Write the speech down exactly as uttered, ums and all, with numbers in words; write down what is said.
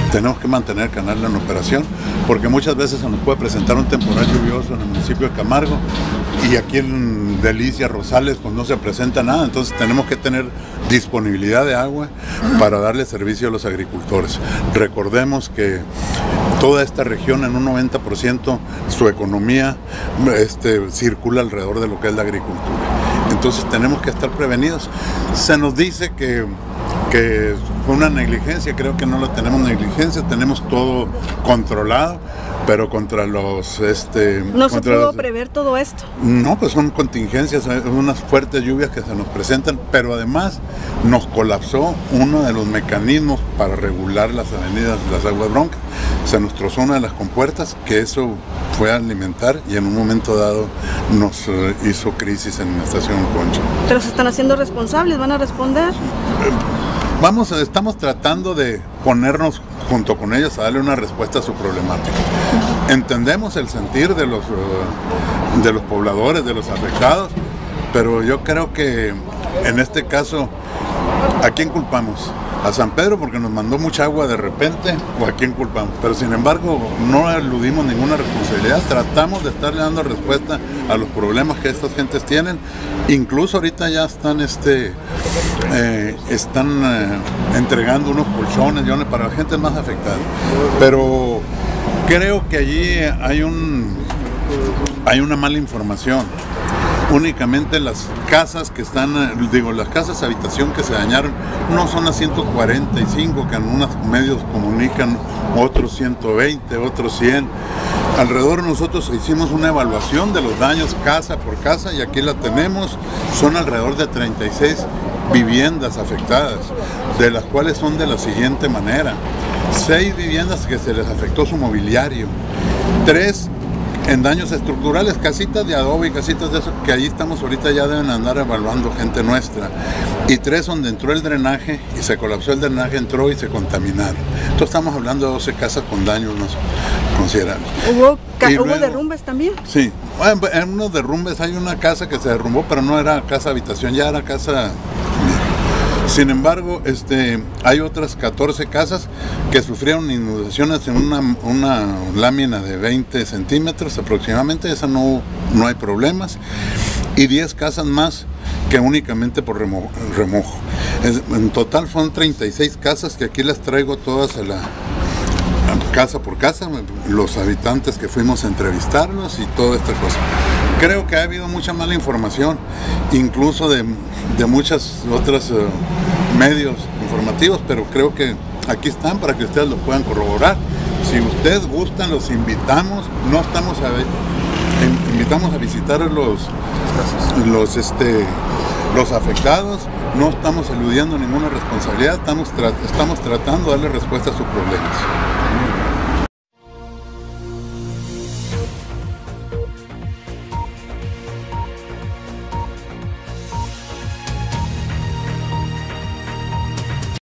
tenemos que mantener el canal en operación, porque muchas veces se nos puede presentar un temporal lluvioso en el municipio de Camargo y aquí en Delicias, Rosales, pues no se presenta nada, entonces tenemos que tener disponibilidad de agua para darle servicio a los agricultores. Recordemos que toda esta región, en un noventa por ciento, su economía este, circula alrededor de lo que es la agricultura. Entonces tenemos que estar prevenidos. Se nos dice que, que fue una negligencia, creo que no lo tenemos negligencia, tenemos todo controlado, pero contra los... Este, ¿No se contra pudo los, prever todo esto? No, pues son contingencias, unas fuertes lluvias que se nos presentan, pero además nos colapsó uno de los mecanismos para regular las avenidas de las aguas broncas. Se nos trozó una de las compuertas, que eso fue a alimentar y en un momento dado nos uh, hizo crisis en la estación Concha. ¿Pero se están haciendo responsables? ¿Van a responder? Eh, vamos, estamos tratando de ponernos junto con ellos a darle una respuesta a su problemática. Entendemos el sentir de los, uh, de los pobladores, de los afectados, pero yo creo que en este caso, ¿a quién culpamos? ¿A San Pedro porque nos mandó mucha agua de repente? ¿O a quién culpamos? Pero sin embargo no eludimos ninguna responsabilidad, tratamos de estarle dando respuesta a los problemas que estas gentes tienen. Incluso ahorita ya están, este, eh, están eh, entregando unos colchones para la gente más afectada. Pero creo que allí hay, un, hay una mala información. Únicamente las casas que están, digo, las casas habitación que se dañaron no son las ciento cuarenta y cinco que en unos medios comunican, otros ciento veinte, otros cien. Alrededor nosotros hicimos una evaluación de los daños casa por casa y aquí la tenemos, son alrededor de treinta y seis viviendas afectadas, de las cuales son de la siguiente manera: seis viviendas que se les afectó su mobiliario, tres en daños estructurales, casitas de adobe y casitas de eso, que ahí estamos ahorita, ya deben andar evaluando gente nuestra, y tres donde entró el drenaje y se colapsó el drenaje, entró y se contaminaron. Entonces estamos hablando de doce casas con daños más considerables. ¿Hubo, ¿hubo luego, derrumbes también? Sí, bueno, en unos derrumbes hay una casa que se derrumbó, pero no era casa habitación, ya era casa... Sin embargo, este, hay otras catorce casas que sufrieron inundaciones en una, una lámina de veinte centímetros aproximadamente, esa no, no hay problemas, y diez casas más que únicamente por remo, remojo. Es, en total son treinta y seis casas que aquí las traigo todas a la... casa por casa, los habitantes que fuimos a entrevistarlos y toda esta cosa. Creo que ha habido mucha mala información, incluso de, de muchas otras uh, medios informativos, pero creo que aquí están para que ustedes lo puedan corroborar. Si ustedes gustan, los invitamos, no estamos a ver, invitamos a visitar los, los, este, los afectados, no estamos eludiendo ninguna responsabilidad, estamos, tra estamos tratando de darle respuesta a sus problemas.